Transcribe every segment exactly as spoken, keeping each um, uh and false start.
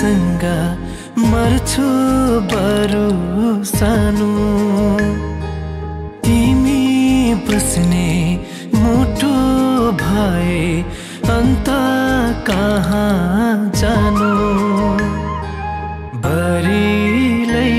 तिमीसँग मर्छु बरु सानो तिमी बस्ने मुटु भए अन्त कहाँ जानु बरिलै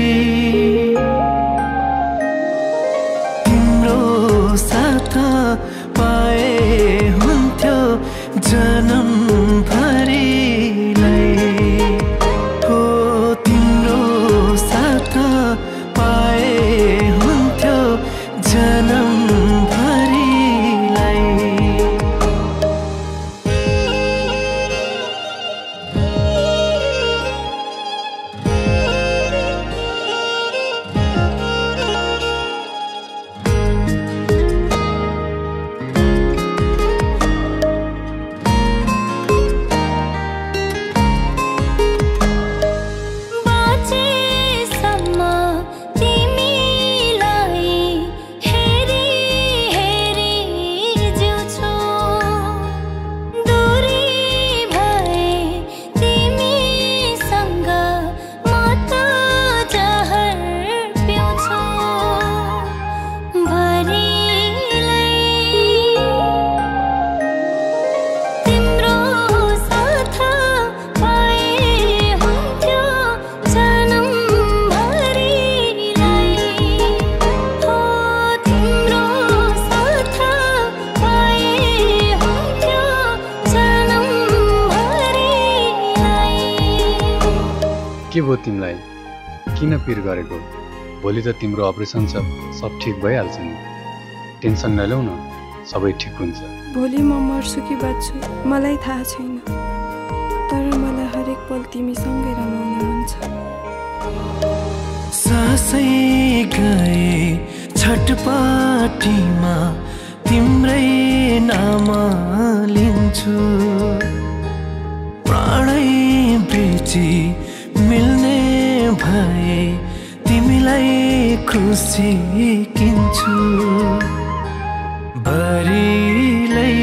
तिम्रो साथ पाए हुन्थ्यो जन्म भरिलाई हो तिम्रो साथ पाए हुन्थ्यो जन्म के भयो तिमीलाई किन पिर गरेको भोलि त तिम्रो अपरेसन छ सब ठीक भइहाल्छ नि टेन्सन नलौ न सबै ठीक हुन्छ भोलि म मर्छु कि बच्छु मलाई थाहा छैन तर मलाई हरेक पल तिमीसँगै रमाउन मन छ सासै गए छटपटीमा तिम्रै नाम लिन्छु प्राणै बेची मिल्ने भए तिमीलाई खुसी किन्छु बरिलै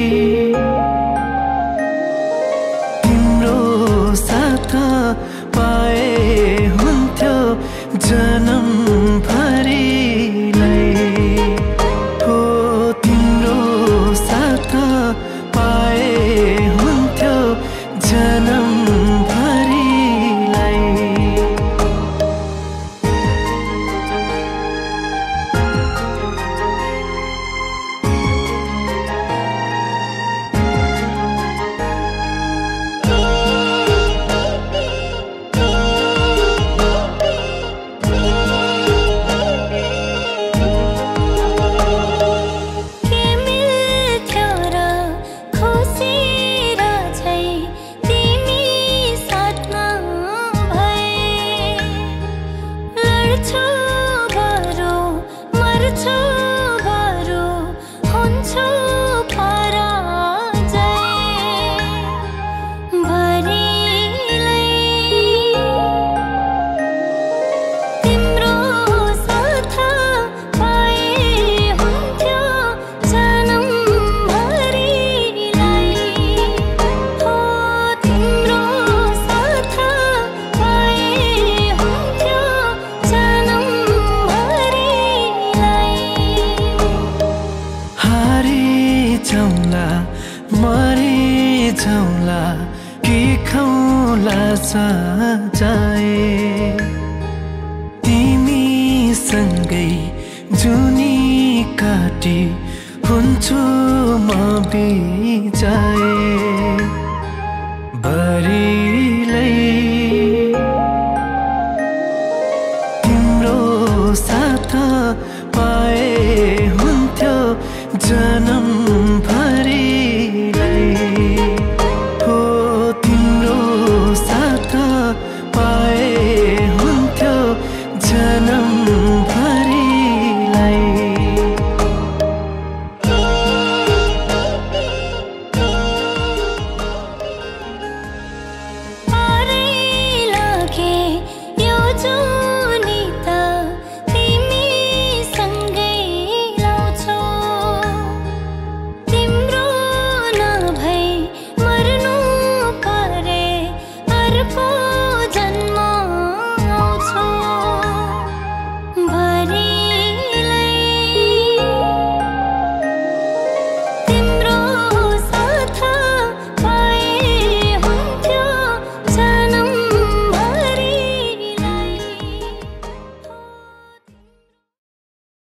तिम्रो साथ पाए हुन्थ्यो जन्म भरिलाई हो तिम्रो साथ पाए हुन्थ्यो जन्म हुन्छु म बिजाए